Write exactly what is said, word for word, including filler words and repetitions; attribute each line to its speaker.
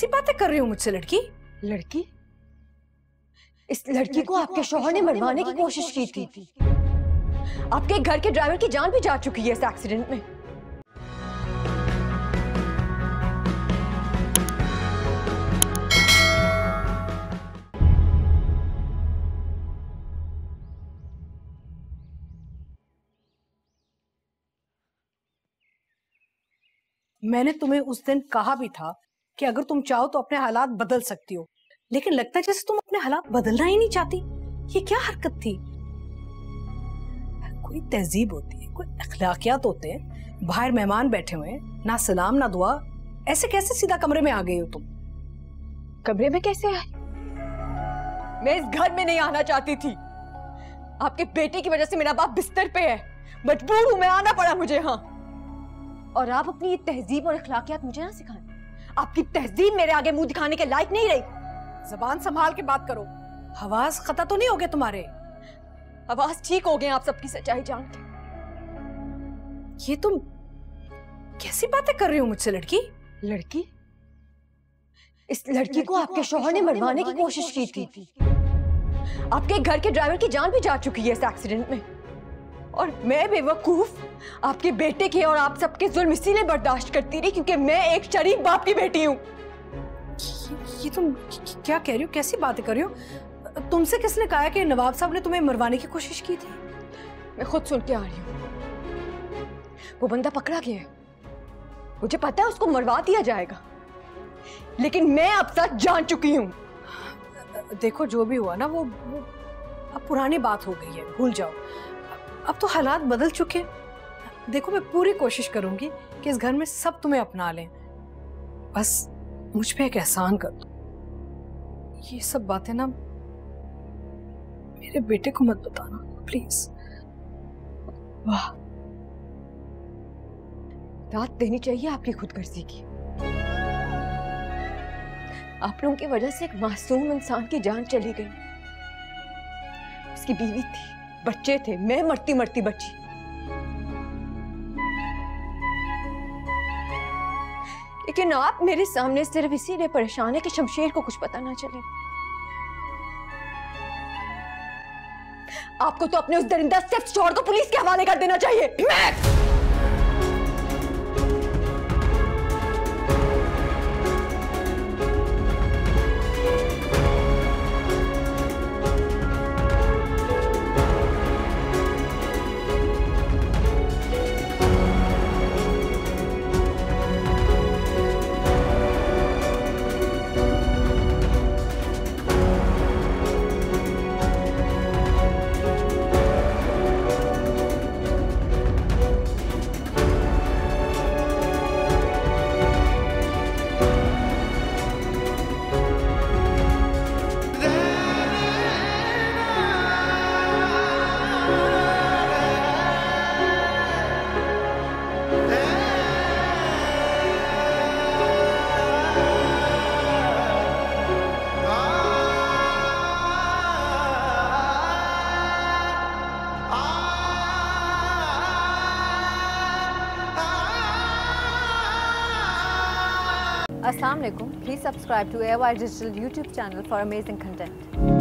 Speaker 1: कैसी बातें कर रही हो मुझसे लड़की?
Speaker 2: लड़की? इस लड़की को आपके शौहर ने मरवाने की कोशिश की थी। आपके घर के ड्राइवर की जान भी जा चुकी है इस एक्सीडेंट में।
Speaker 1: मैंने तुम्हें उस दिन कहा भी था कि अगर तुम चाहो तो अपने हालात बदल सकती हो, लेकिन लगता है जैसे तुम अपने हालात बदलना ही नहीं चाहती। ये क्या हरकत थी? कोई तहजीब होती है, कोई अखलाकियात होते हैं। बाहर मेहमान बैठे हुए हैं, ना सलाम ना दुआ, ऐसे कैसे सीधा कमरे में आ गई हो तुम?
Speaker 2: कमरे में कैसे आई? मैं इस घर में नहीं आना चाहती थी। आपके बेटे की वजह से मेरा बाप बिस्तर पे है, मजबूर हूं मैं, आना पड़ा मुझे। हाँ, और आप अपनी ये तहजीब और अखलाकियात मुझे ना सिखाएं। आपकी तहजीब मेरे आगे मुंह दिखाने के लायक नहीं रही।
Speaker 1: जबान संभाल के बात करो। हवास खता तो नहीं हो गए तुम्हारे?
Speaker 2: आवाज ठीक हो गए आप सबकी सच्चाई जान के।
Speaker 1: ये तुम कैसी बातें कर रही हो मुझसे लड़की?
Speaker 2: लड़की? इस लड़की को आपके शौहर ने मरवाने की कोशिश की थी। आपके घर के ड्राइवर की जान भी जा चुकी है इस एक्सीडेंट में। और मैं बेवकूफ आपके बेटे के और आप सबके जुल्म इसीलिए बर्दाश्त करती रही क्योंकि मैं एक शरीफ बाप की बेटी हूँ।
Speaker 1: ये, ये तुम क्या कह रही हो? कैसी बातें कर रही हो? तुमसे किसने कहा कि नवाब साहब ने तुम्हें मरवाने की कोशिश की थी?
Speaker 2: मैं खुद सुन के आ रही हूँ। वो बंदा पकड़ा गया है, मुझे पता है उसको मरवा दिया जाएगा, लेकिन मैं अब तक जान चुकी हूँ।
Speaker 1: देखो जो भी हुआ ना वो, वो अब पुरानी बात हो गई है, भूल जाओ। अब तो हालात बदल चुके हैं। देखो मैं पूरी कोशिश करूंगी कि इस घर में सब तुम्हें अपना लें, बस मुझ पे एक एहसान कर दो। ये सब बातें ना मेरे बेटे को मत बताना प्लीज। वाह,
Speaker 2: दाद देनी चाहिए आपकी खुदगर्जी की। आप लोगों की वजह से एक मासूम इंसान की जान चली गई। उसकी बीवी थी, बच्चे थे, मैं मरती मरती बची। लेकिन आप मेरे सामने सिर्फ इसीलिए परेशान है कि शमशेर को कुछ पता ना चले। आपको तो अपने उस दरिंदा सिर्फ चोर को पुलिस के हवाले कर देना चाहिए। मैं
Speaker 3: Assalamu alaikum. Please subscribe to A Y Digital YouTube channel for amazing content.